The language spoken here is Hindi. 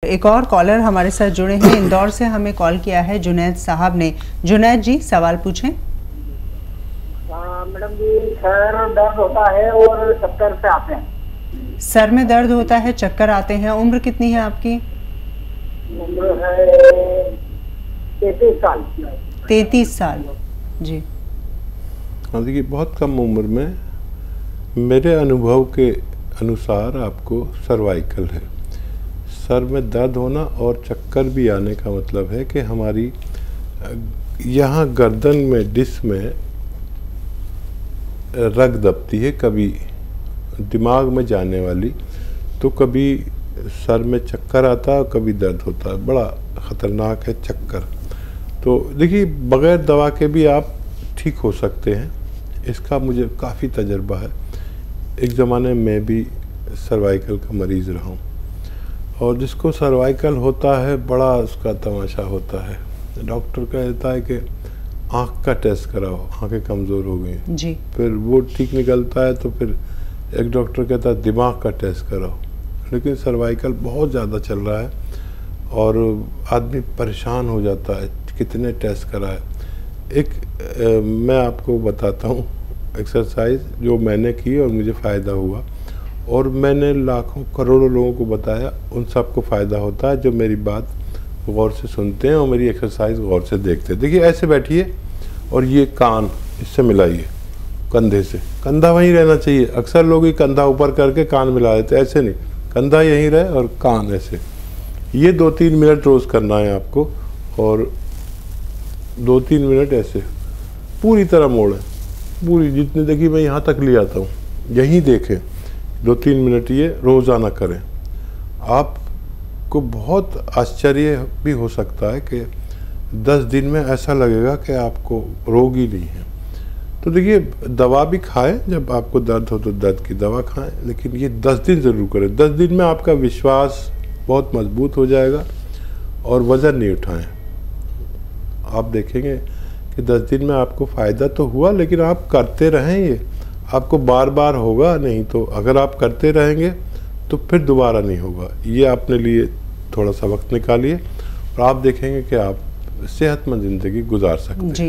एक और कॉलर हमारे साथ जुड़े हैं, इंदौर से हमें कॉल किया है जुनैद साहब ने। जुनैद जी सवाल पूछें। मैडम जी, सर दर्द होता है और चक्कर से आते हैं। सर में दर्द होता है, चक्कर आते हैं। उम्र कितनी है आपकी? उम्र है 33 साल। 33 साल जी। हाँ देखिए, बहुत कम उम्र में मेरे अनुभव के अनुसार आपको सर्वाइकल है। सर में दर्द होना और चक्कर भी आने का मतलब है कि हमारी यहाँ गर्दन में डिस्क में रग दबती है, कभी दिमाग में जाने वाली, तो कभी सर में चक्कर आता है और कभी दर्द होता है। बड़ा ख़तरनाक है चक्कर। तो देखिए, बग़ैर दवा के भी आप ठीक हो सकते हैं। इसका मुझे काफ़ी तजर्बा है। एक ज़माने में भी सर्वाइकल का मरीज़ रहा हूँ, और जिसको सर्वाइकल होता है बड़ा उसका तमाशा होता है। डॉक्टर कहता है कि आँख का टेस्ट कराओ, आँखें कमज़ोर हो गई जी। फिर वो ठीक निकलता है, तो फिर एक डॉक्टर कहता है दिमाग का टेस्ट कराओ। लेकिन सर्वाइकल बहुत ज़्यादा चल रहा है और आदमी परेशान हो जाता है, कितने टेस्ट कराए। मैं आपको बताता हूँ एक्सरसाइज जो मैंने की और मुझे फ़ायदा हुआ, और मैंने लाखों करोड़ों लोगों को बताया, उन सबको फ़ायदा होता है जो मेरी बात गौर से सुनते हैं और मेरी एक्सरसाइज गौर से देखते हैं। देखिए, ऐसे बैठिए और ये कान इससे मिलाइए कंधे से, कंधा वहीं रहना चाहिए। अक्सर लोग ही कंधा ऊपर करके कान मिला देते, ऐसे नहीं, कंधा यहीं रहे और कान ऐसे। ये 2-3 मिनट रोज़ करना है आपको, और 2-3 मिनट ऐसे पूरी तरह मोड़ें, पूरी जितनी। देखिए, मैं यहाँ तक ले आता हूँ, यहीं देखें। 2-3 मिनट ये रोज़ाना करें। आपको बहुत आश्चर्य भी हो सकता है कि 10 दिन में ऐसा लगेगा कि आपको रोग ही नहीं है। तो देखिए, दवा भी खाएं, जब आपको दर्द हो तो दर्द की दवा खाएं, लेकिन ये 10 दिन ज़रूर करें। 10 दिन में आपका विश्वास बहुत मजबूत हो जाएगा। और वज़न नहीं उठाएं। आप देखेंगे कि 10 दिन में आपको फ़ायदा तो हुआ, लेकिन आप करते रहें। ये आपको बार बार होगा नहीं, तो अगर आप करते रहेंगे तो फिर दोबारा नहीं होगा। ये अपने लिए थोड़ा सा वक्त निकालिए और आप देखेंगे कि आप सेहतमंद ज़िंदगी गुजार सकते हैं।